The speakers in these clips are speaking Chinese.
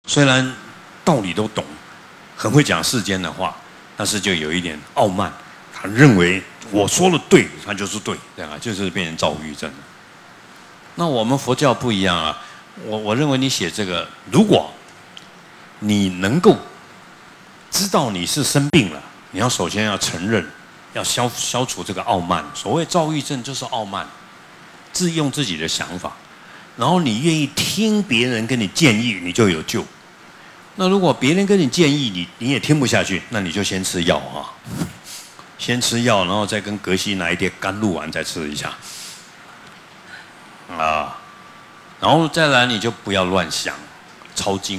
虽然道理都懂，很会讲世间的话，但是就有一点傲慢，他认为我说的对，他就是对，对吧？就是变成躁郁症了。那我们佛教不一样啊，我认为你写这个，如果你能够知道你是生病了，你要首先要承认，要消除这个傲慢。所谓躁郁症就是傲慢，自用自己的想法，然后你愿意听别人跟你建议，你就有救。那如果别人跟你建议，你也听不下去，那你就先吃药啊，先吃药，然后再跟格西拿一碟甘露丸再吃一下，啊，然后再来你就不要乱想，抄经、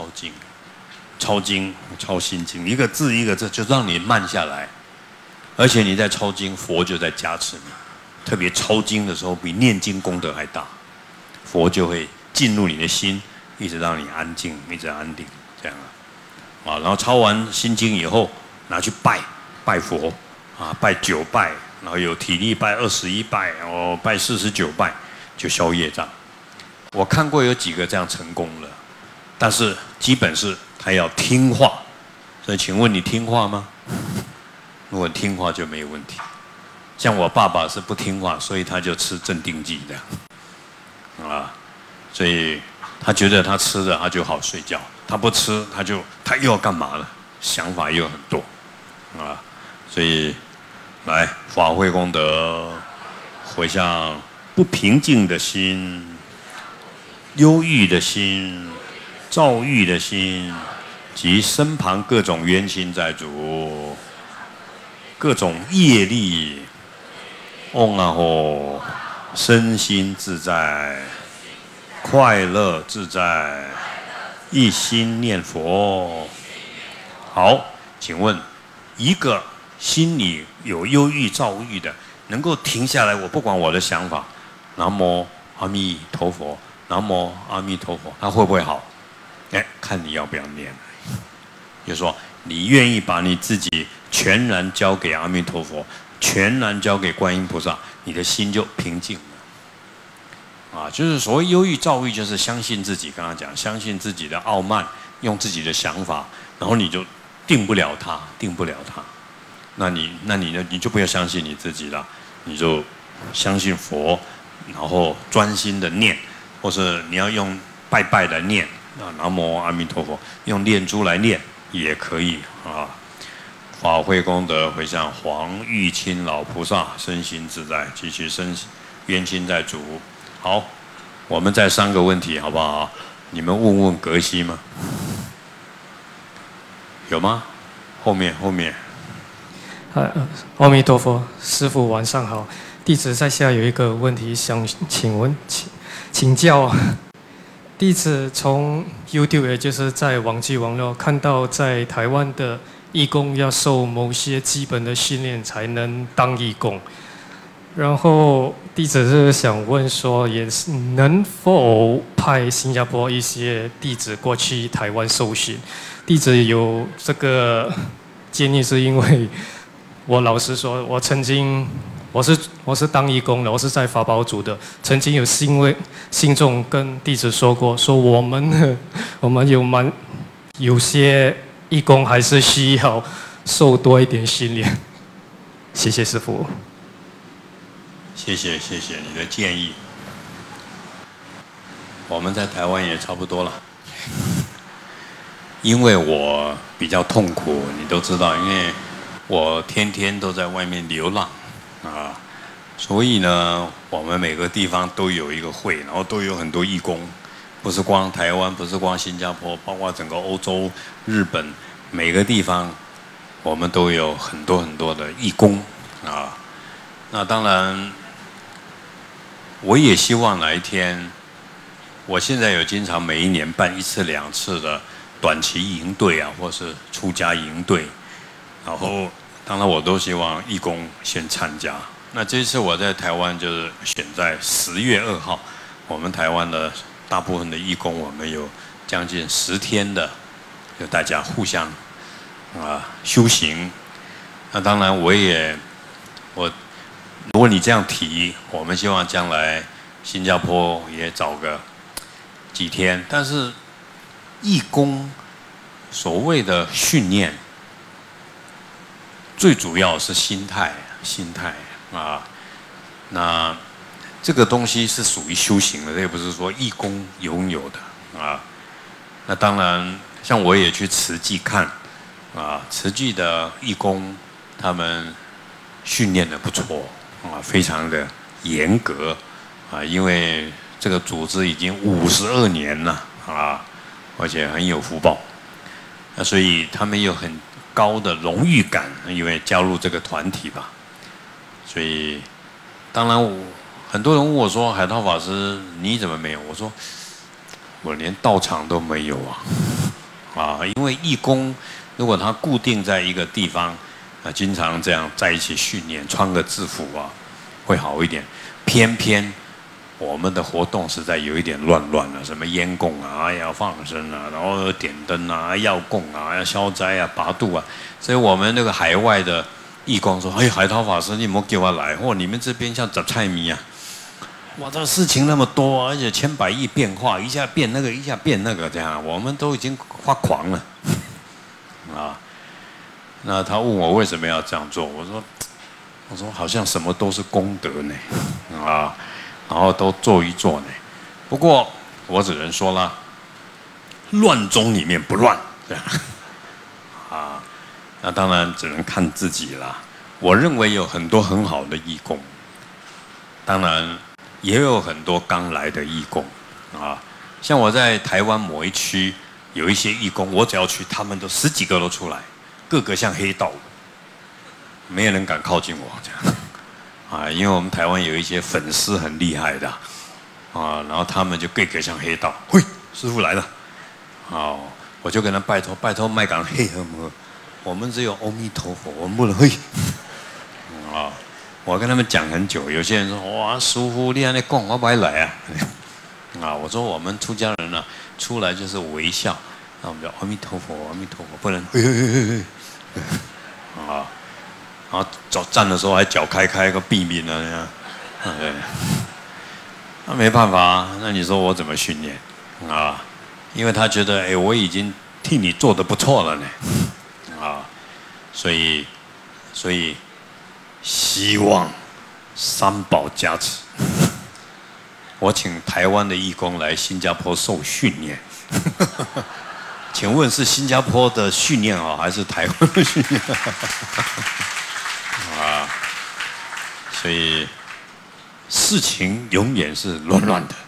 抄心经，一个字一个字就让你慢下来，而且你在抄经，佛就在加持你，特别抄经的时候比念经功德还大，佛就会进入你的心，一直让你安静，一直安定。这样啊，然后抄完心经以后，拿去拜佛啊，拜9拜，然后有体力拜21拜，拜49拜，就消业障。我看过有几个这样成功了，但是基本是他要听话。所以请问你听话吗？如果听话就没有问题。像我爸爸是不听话，所以他就吃镇定剂的啊，所以他觉得他吃了他就好睡觉。他不吃，他又要干嘛了？想法又很多，啊，所以来法会功德，回向不平静的心、忧郁的心、躁郁的心，及身旁各种冤亲债主、各种业力，嗡啊吼，身心自在，快乐自在。一心念佛。好，请问一个心里有忧郁、躁郁的，能够停下来，我不管我的想法，南无阿弥陀佛，南无阿弥陀佛，他会不会好？看你要不要念。就是说，你愿意把你自己全然交给阿弥陀佛，全然交给观音菩萨，你的心就平静了。就是所谓忧郁、躁郁，就是相信自己。刚刚讲，相信自己的傲慢，用自己的想法，然后你就定不了它。那你就不要相信你自己了，你就相信佛，然后专心的念，或是你要用拜拜来念南无阿弥陀佛，用念珠来念也可以啊。法会功德回向黄玉清老菩萨，身心自在，及其身冤亲债主。好，我们再3个问题，好不好？你们问格西吗？有吗？后面。 阿弥陀佛，师父晚上好。弟子在下有一个问题想请教。弟子从 YouTube 也就是在网际网络看到，在台湾的义工要受某些基本的训练才能当义工。然后弟子是想问说，也是能否派新加坡一些弟子过去台湾受训？弟子有这个建议，是因为我老实说，我曾经我是当义工的，我是在法宝组的，曾经有信众跟弟子说过，说我们有些义工还是需要受多一点训练。谢谢师父。 谢谢你的建议。我们在台湾也差不多了，因为我比较痛苦，你都知道，因为我天天都在外面流浪啊，所以呢，我们每个地方都有一个会，然后都有很多义工，不是光台湾，不是光新加坡，包括整个欧洲、日本，每个地方我们都有很多的义工啊。那当然。我也希望哪一天，我现在有经常每1年办1次2次的短期营队啊，或是出家营队，然后当然我都希望义工先参加。那这一次我在台湾就是选在10月2号，我们台湾的大部分的义工，我们有将近10天的，就大家互相修行。那当然如果你这样提，我们希望将来新加坡也找个几天，但是义工所谓的训练，最主要是心态啊。那这个东西是属于修行的，这也不是说义工拥有的啊。那当然，像我也去慈济看啊，慈济的义工他们训练的不错啊，非常的严格啊，因为这个组织已经52年了啊，而且很有福报，那所以他们有很高的荣誉感，因为加入这个团体吧。所以，当然很多人问我说：“海涛法师，你怎么没有？”我说：“我连道场都没有啊！因为义工如果他固定在一个地方，经常这样在一起训练，穿个制服啊，会好一点。偏偏我们的活动实在有一点乱了，什么烟供啊，要放生啊，然后点灯啊，要供啊，要消灾啊，拔度啊，所以我们那个海外的义工说：‘哎，海涛法师，你莫给我来，或你们这边像杂菜米啊，哇，这事情那么多，而且千百亿变化，一下变那个，一下变那个，这样我们都已经发狂了啊。’那他问我为什么要这样做，我说好像什么都是功德呢，啊。”然后都做一做呢，不过我只能说啦，乱中里面不乱，这样啊，那当然只能看自己啦。我认为有很多很好的义工，当然也有很多刚来的义工啊。像我在台湾某一区有一些义工，我只要去，他们都10几个都出来，个个像黑道，没有人敢靠近我这样。啊，因为我们台湾有一些粉丝很厉害的，啊，然后他们就个个像黑道，嘿，师父来了，哦，我就跟他拜托麦港黑什么，我们只有阿弥陀佛，我们不能嘿，啊，我跟他们讲很久，有些人说哇，师父你安尼讲，我不爱来啊，啊，我说我们出家人啊，出来就是微笑，那我们叫阿弥陀佛，阿弥陀佛，不能嘿嘿嘿嘿，啊。然后站的时候还脚开个避免啊，那样，对，那没办法啊，那你说我怎么训练啊？因为他觉得，哎，我已经替你做得不错了呢，啊，所以希望三宝加持，我请台湾的义工来新加坡受训练。请问是新加坡的训练好，还是台湾的训练？啊，所以事情永远是乱的，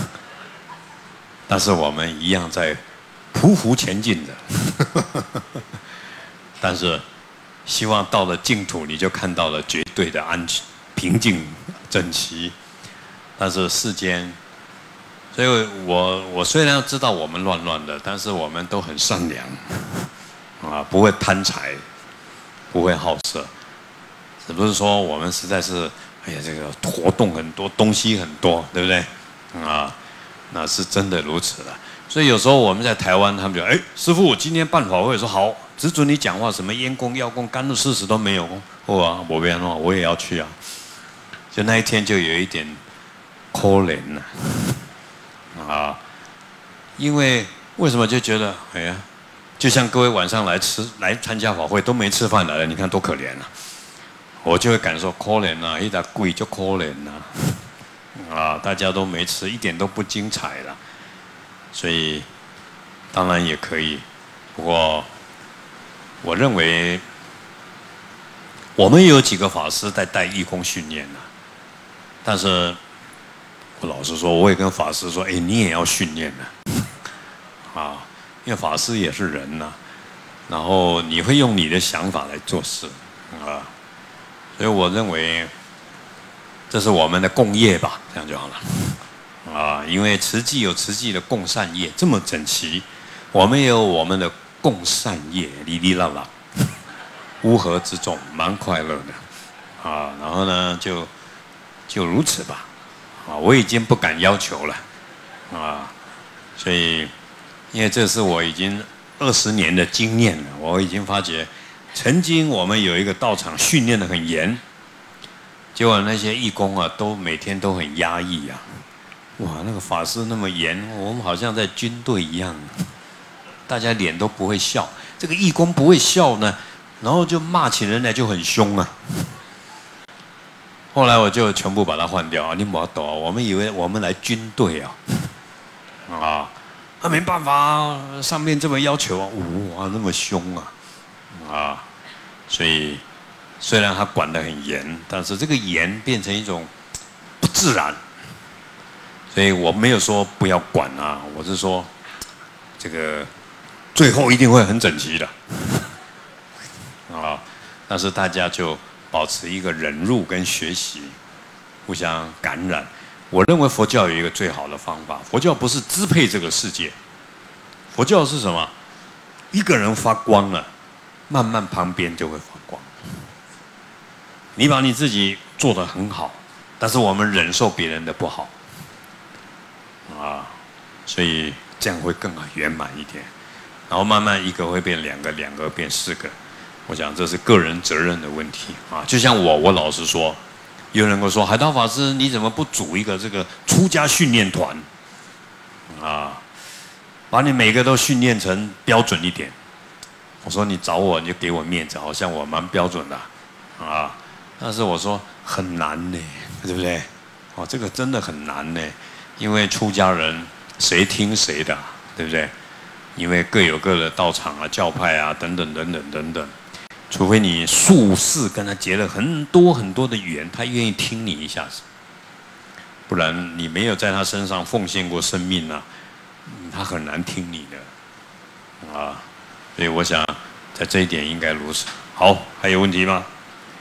但是我们一样在匍匐前进的。但是希望到了净土，你就看到了绝对的安全、平静、整齐。但是世间，所以我虽然知道我们乱的，但是我们都很善良，啊，不会贪财，不会好色。只不是说我们实在是，哎呀，这个活动很多，东西很多，对不对？啊，那是真的如此的。所以有时候我们在台湾，他们就哎，师父，今天办法会说好，只准你讲话，什么烟供、药供、甘露事实都没有。哦啊，我别弄，我也要去啊。就那一天就有一点可怜呐，啊，因为什么就觉得，哎呀，就像各位晚上来参加法会都没吃饭来了，你看多可怜啊。我就会感受可怜啊，一点贵就可怜啊，大家都没吃，一点都不精彩了。所以当然也可以，不过我认为我们有几个法师在带义工训练呢，但是我老实说，我也跟法师说，哎，你也要训练呢，啊，因为法师也是人呐，然后你会用你的想法来做事啊。所以我认为，这是我们的共业吧，这样就好了，啊，因为慈济有慈济的共善业，这么整齐，我们也有我们的共善业，哩哩啦啦，乌合之众，蛮快乐的，啊，然后呢，就如此吧，啊，我已经不敢要求了，啊，所以，因为这是我已经20年的经验了，我已经发觉。曾经我们有一个道场训练得很严，结果那些义工啊，都每天都很压抑啊。哇，那个法师那么严，我们好像在军队一样大家脸都不会笑。这个义工不会笑呢，然后就骂起人来就很凶啊。后来我就全部把它换掉啊！你莫懂，我们以为我们来军队啊，没办法啊，上面这么要求啊，哇，那么凶啊，所以虽然他管得很严，但是这个严变成一种不自然，所以我没有说不要管啊，我是说这个最后一定会很整齐的啊，但是大家就保持一个忍辱跟学习，互相感染。我认为佛教有一个最好的方法，佛教不是支配这个世界，佛教是什么？一个人发光了，慢慢旁边就会发光。你把你自己做得很好，但是我们忍受别人的不好，所以这样会更圆满一点。然后慢慢一个会变两个，两个变4个。我想这是个人责任的问题啊。就像我老实说，有人跟我说：“海涛法师，你怎么不组一个这个出家训练团啊？把你每个都训练成标准一点。”我说：“你找我，你就给我面子，好像我蛮标准的啊。”但是我说很难呢，对不对？这个真的很难呢，因为出家人谁听谁的，对不对？因为各有各的道场啊、教派啊等等等等等等。除非你术士跟他结了很多很多的缘，他愿意听你一下子，不然你没有在他身上奉献过生命啊，他很难听你的所以我想在这一点应该如此。好，还有问题吗？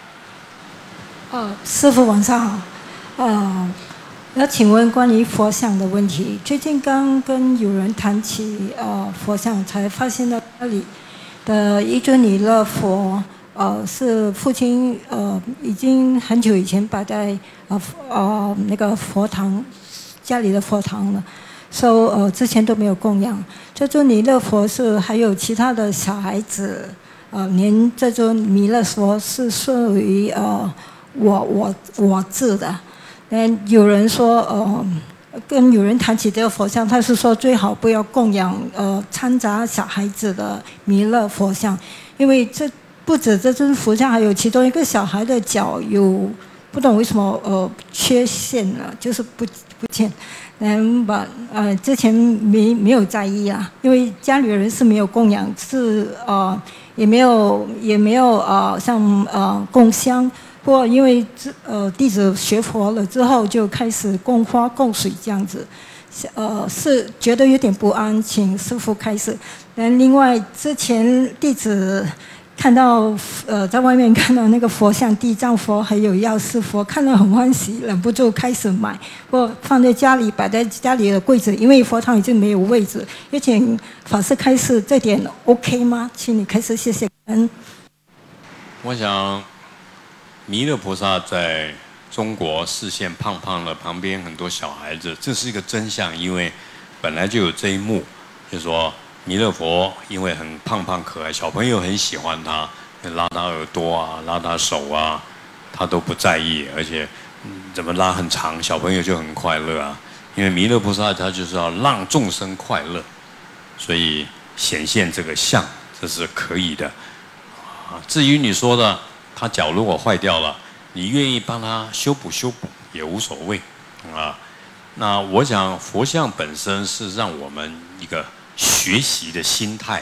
师父晚上好。要请问关于佛像的问题，最近刚跟有人谈起佛像，才发现到那里的一尊弥勒佛，是父亲已经很久以前摆在那个佛堂家里的佛堂了，之前都没有供养。这尊弥勒佛是还有其他的小孩子，连这尊弥勒佛是属于我制的。有人说跟有人谈起这个佛像，他是说最好不要供养掺杂小孩子的弥勒佛像，因为这不止这尊佛像，还有其中一个小孩的脚有不懂为什么缺陷了，就是不见。之前没有在意啊，因为家里人是没有供养，是也没有像供香。不过因为弟子学佛了之后，就开始供花供水这样子，是觉得有点不安，请师父开始。另外之前弟子看到在外面看到那个佛像，地藏佛还有药师佛，看了很欢喜，忍不住开始买，或放在家里，摆在家里的柜子，因为佛堂已经没有位置。也请法师开始，这点 OK 吗？请你开始，谢谢。 我想弥勒菩萨在中国视线胖胖的，旁边很多小孩子，这是一个真相，因为本来就有这一幕，就是说弥勒佛因为很胖胖可爱，小朋友很喜欢他，拉他耳朵啊，拉他手啊，他都不在意，而且怎么拉很长，小朋友就很快乐啊。因为弥勒菩萨他就是要让众生快乐，所以显现这个相，这是可以的。至于你说的，他脚如果坏掉了，你愿意帮他修补也无所谓那我想佛像本身是让我们一个学习的心态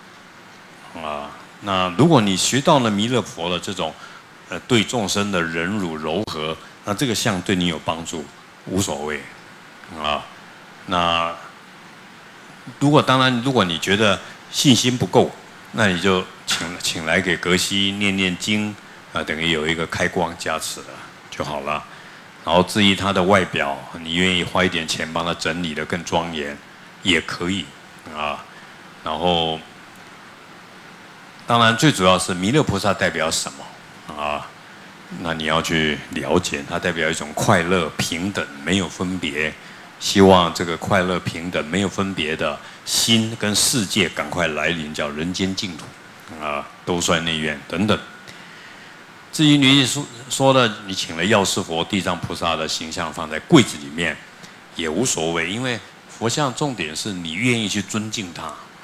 那如果你学到了弥勒佛的这种对众生的忍辱柔和，那这个像对你有帮助，无所谓那当然如果你觉得信心不够，那你就请来给格西念念经等于有一个开光加持了就好了。然后至于他的外表，你愿意花一点钱帮他整理得更庄严，也可以然后，当然最主要是弥勒菩萨代表什么那你要去了解，它代表一种快乐、平等、没有分别。希望这个快乐、平等、没有分别的心跟世界赶快来临，叫人间净土兜率内院等等。至于你说的，你请了药师佛、地藏菩萨的形象放在柜子里面，也无所谓，因为佛像重点是你愿意去尊敬它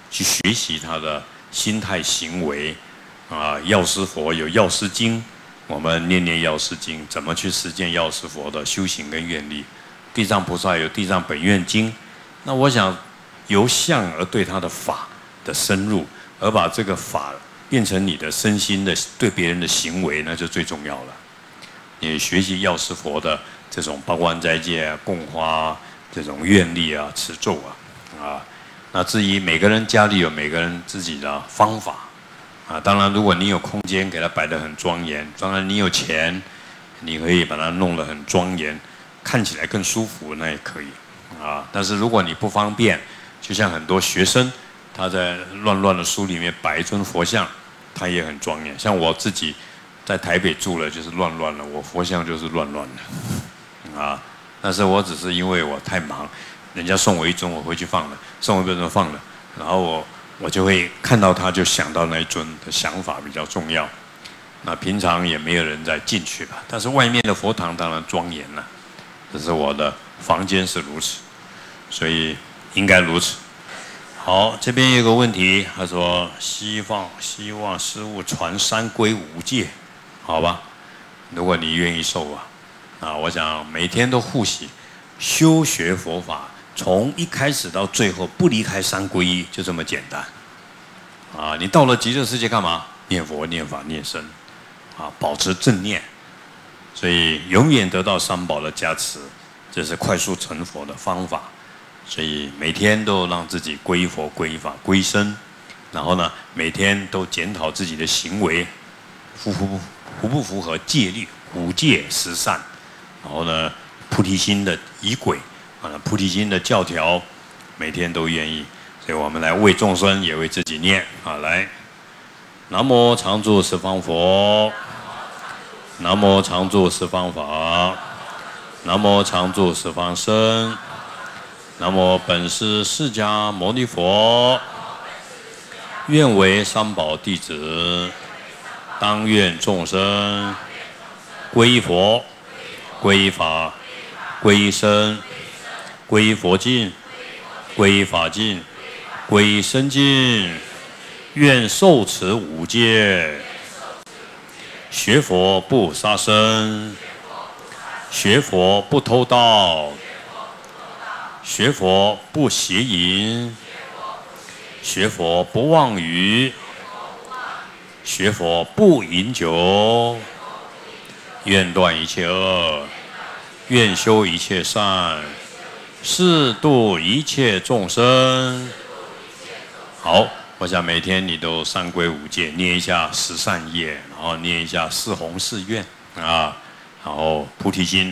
去学习他的心态行为。药师佛有药师经，我们念念药师经，怎么去实践药师佛的修行跟愿力？地藏菩萨有地藏本愿经，那我想由相而对他的法的深入，而把这个法变成你的身心的对别人的行为，那就最重要了。你学习药师佛的这种八关斋戒啊、供花这种愿力啊、持咒啊，那至于每个人家里有每个人自己的方法当然如果你有空间给它摆得很庄严，当然你有钱，你可以把它弄得很庄严，看起来更舒服，那也可以但是如果你不方便，就像很多学生他在乱的书里面摆一尊佛像，他也很庄严。像我自己在台北住了，就是乱了，我佛像就是乱的但是我只是因为我太忙，人家送我一尊，我回去放了；送我一尊放了，然后我就会看到他，就想到那一尊的想法比较重要。那平常也没有人再进去了，但是外面的佛堂当然庄严了。这是我的房间是如此，所以应该如此。好，这边有个问题，他说希望师父传三皈五戒，好吧？如果你愿意受我想每天都护喜，修学佛法，从一开始到最后不离开三皈依，就这么简单。你到了极乐世界干嘛？念佛、念法、念僧，保持正念，所以永远得到三宝的加持，这是快速成佛的方法。所以每天都让自己皈佛、皈法、皈僧，然后呢，每天都检讨自己的行为，符不符合戒律、五戒十善，然后呢，菩提心的仪轨菩提心的教条，每天都愿意。所以我们来为众生，也为自己念来，南无常住十方佛，南无常住十方法，南无常住十方僧，南无本师释迦牟尼佛。愿为三宝弟子，当愿众生皈依佛、皈依法、皈依僧、皈依佛境、皈依法境、皈依僧境，愿受持五戒，学佛不杀生，学佛不偷盗，学佛不邪淫，学佛不妄语，学佛不饮酒，愿断一切恶，愿修一切善，誓度一切众生。好，我想每天你都三皈五戒，念一下十善业，然后念一下四弘誓愿然后菩提心。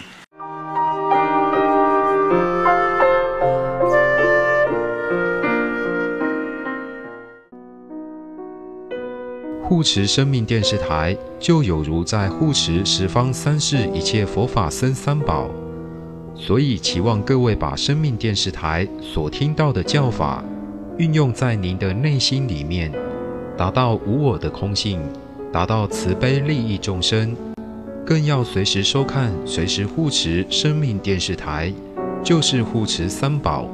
护持生命电视台，就有如在护持十方三世一切佛法僧三宝，所以期望各位把生命电视台所听到的教法运用在您的内心里面，达到无我的空性，达到慈悲利益众生，更要随时收看、随时护持生命电视台，就是护持三宝。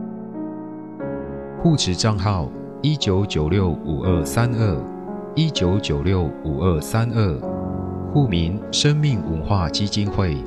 护持账号19965232，19965232，户名生命文化基金会。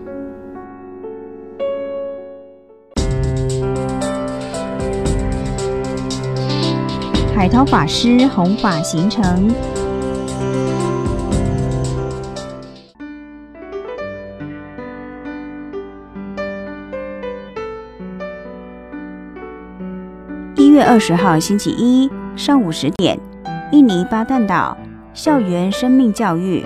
海涛法师弘法行程。1月20号星期一上午10点，印尼巴旦岛校园生命教育。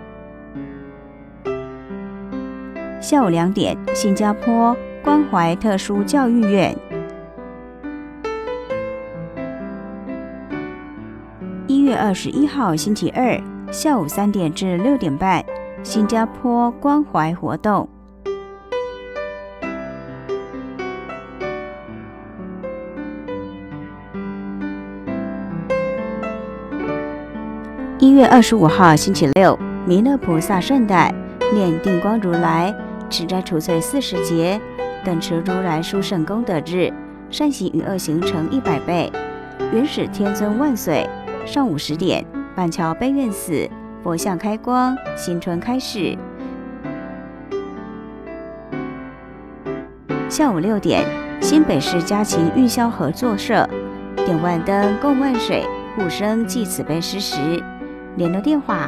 下午2点，新加坡关怀特殊教育院。1月21号星期二下午3点至6点半，新加坡关怀活动。1月25号星期六，弥勒菩萨圣诞，念定光如来，持斋除罪40节，等持如来殊胜功德日，善行与恶行成100倍。 元始天尊万岁。上午10点，板桥悲愿寺佛像开光，新春开始。下午6点，新北市家禽运销合作社点万灯供万水，护生祭慈悲施食。联络电话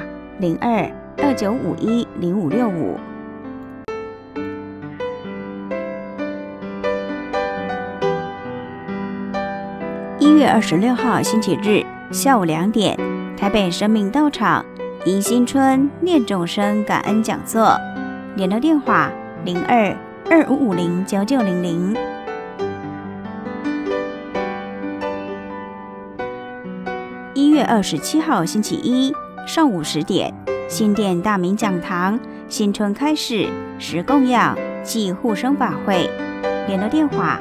02-2951-0565。1月26号星期日下午2点，台北生命道场迎新春念众生感恩讲座。联络电话02-2550-9900。1月27号星期一上午10点，新店大明讲堂新春开始时供养暨护生法会。联络电话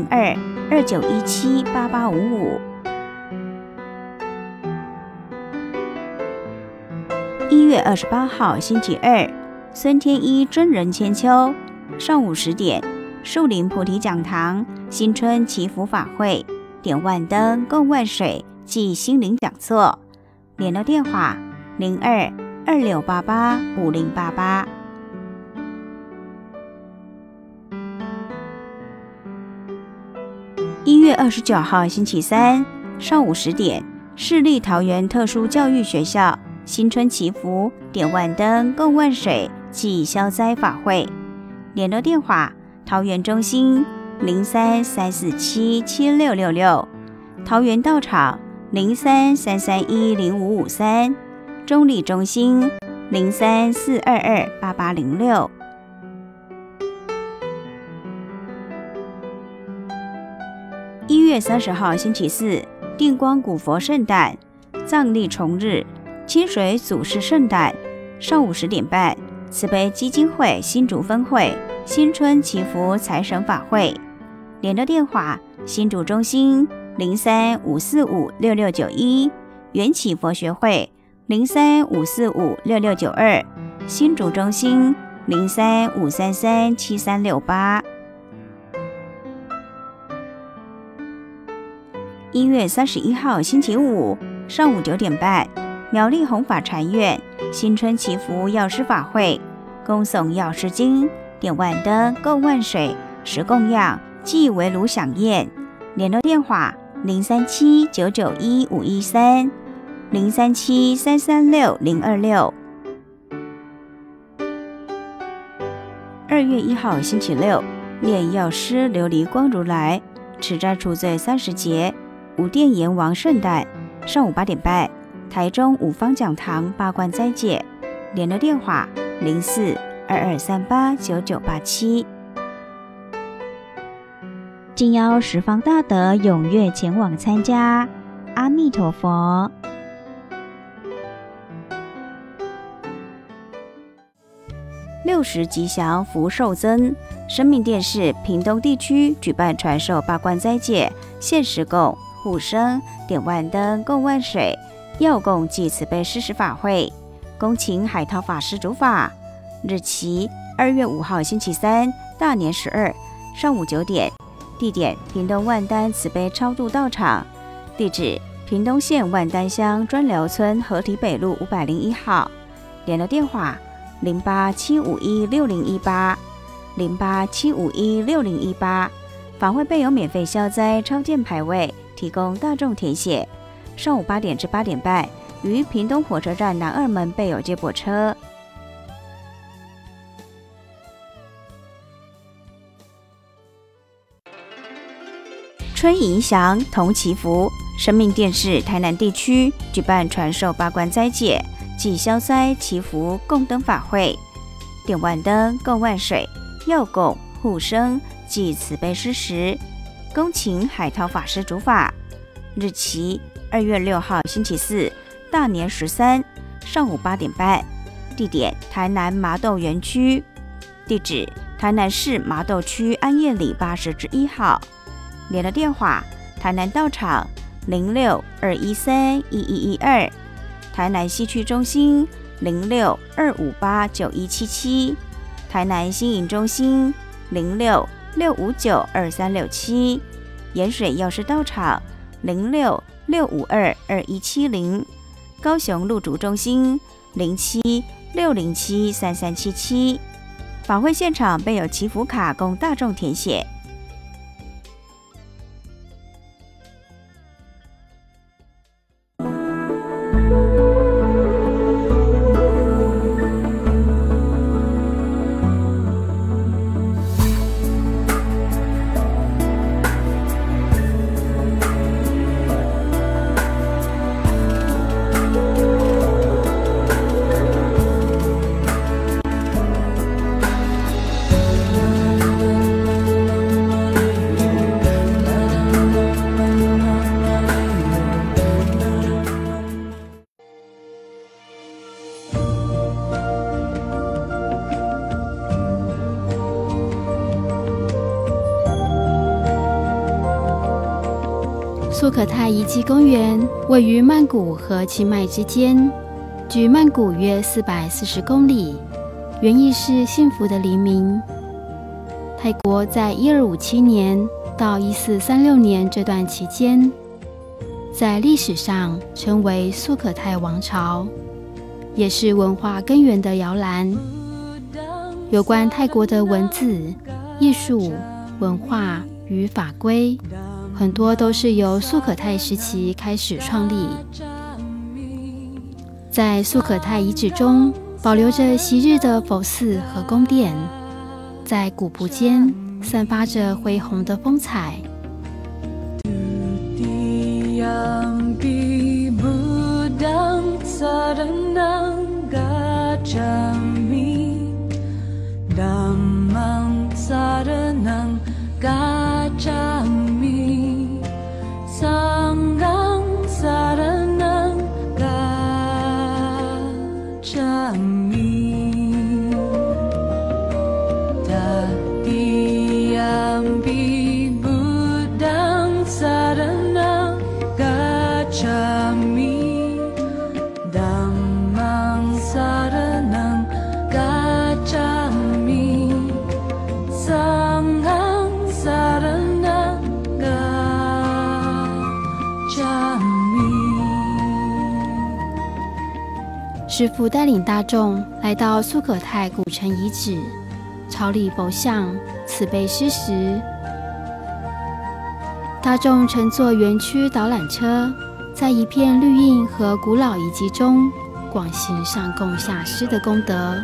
02-2917-8855。1月28号星期二，孙天一真人千秋上午10点，树林菩提讲堂新春祈福法会，点万灯供万水暨心灵讲座。联络电话02-2688-5088。1月29号星期三上午10点，市立桃园特殊教育学校新春祈福，点万灯供万水暨消灾法会。联络电话桃园中心03-347-7666，桃园道场03-331-0553，中立中心03-422-8806。1月30号星期四，定光古佛圣诞藏历重日，清水祖师圣诞上午10点半，慈悲基金会新竹分会新春祈福财神法会。联络电话新竹中心03-545-6691，缘起佛学会03-545-6692，新竹中心03-533-7368。1月31号星期五上午9点半，苗栗弘法禅院新春祈福药师法会，恭诵药师经，点万灯供万水，时供养即围炉享宴。联络电话037-991-513 037-336-026。2月1号星期六，炼药师琉璃光如来持斋除罪30节，五殿阎王圣诞上午8点半，台中五方讲堂八关斋戒。联络电话04-2238-9987。敬邀十方大德踊跃前往参加。阿弥陀佛。60吉祥福寿增，生命电视屏东地区举办传授八关斋戒、限时供、护生、点万灯供万水、药供暨慈悲施食法会，恭请海涛法师主法。日期2月5号星期三，大年12上午9点，地点屏东万丹慈悲超度道场，地址屏东县万丹乡专寮村河堤北路501号。联络电话08-751-6018 08-751-6018。法会备有免费消灾超荐牌位，提供大众填写。上午8点至8点半，于屏东火车站南二门备有接驳车。春迎祥同祈福，生命电视台南地区举办传授八关斋戒及消灾祈福供灯法会，点万灯供万水，药供护生及慈悲施食，恭请海涛法师主法。日期2月6号星期四，大年13上午8点半，地点台南麻豆园区，地址台南市麻豆区安业里80-1号。联络电话台南道场06-213-1112，台南西区中心06-258-9177，台南新营中心06-659-2367，盐水药师道场 06-652-2170，高雄路竹中心07-607-3377。法会现场备有祈福卡供大众填写。 素可泰遗迹公园位于曼谷和清迈之间，距曼谷约440公里，原意是幸福的黎明。泰国在1257年到1436年这段期间，在历史上称为素可泰王朝，也是文化根源的摇篮。有关泰国的文字、艺术、文化与法规，很多都是由素可泰时期开始创立。在素可泰遗址中，保留着昔日的佛寺和宫殿，在古朴间散发着恢宏的风采。 Sanggang saranang gacami Tatiyampi budang saranang gacami Dhammang saranang gacami Sanggang saranang 师父带领大众来到素可泰古城遗址，朝礼佛像，慈悲施食。大众乘坐园区导览车，在一片绿荫和古老遗迹中，广行上供下施的功德。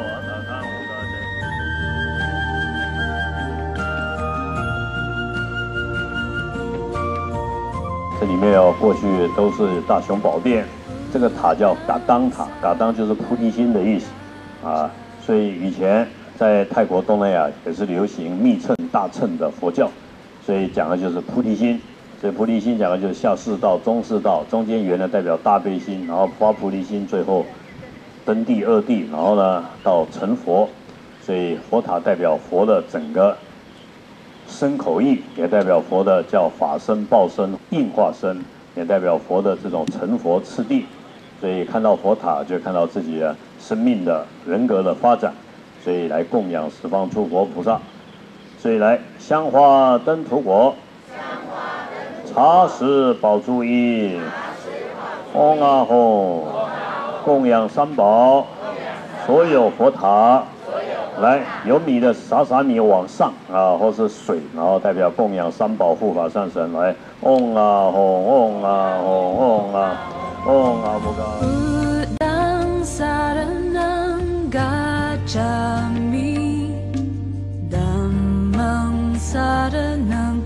这里面过去都是大雄宝殿。这个塔叫嘎当塔，嘎当就是菩提心的意思啊，所以以前在泰国东南亚也是流行密乘大乘的佛教，所以讲的就是菩提心。所以菩提心讲的就是下士道、中士道，中间圆的代表大悲心，然后发菩提心，最后登第二地，然后呢到成佛。所以佛塔代表佛的整个身口意，也代表佛的叫法身、报身、应化身，也代表佛的这种成佛次第。所以看到佛塔，就看到自己的生命的人格的发展，所以来供养十方诸佛菩萨。所以来香花灯涂果，茶食宝珠衣，嗡啊吽，供养三宝，所有佛塔。来，有米的撒米往上啊，或是水，然后代表供养三宝护法善神。来，嗡啊吽，嗡啊吽，嗡啊。Om Amoga Budang saranang gacami Dhammang saranang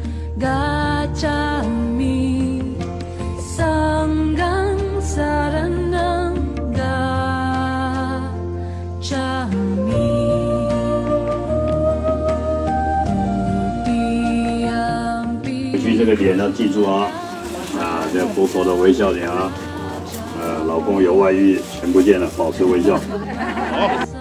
gacami Sanggang saranang gacami 去这个脸要记住啊，这个佛陀的微笑脸啊。老公有外遇，全不见了，保持微笑。好。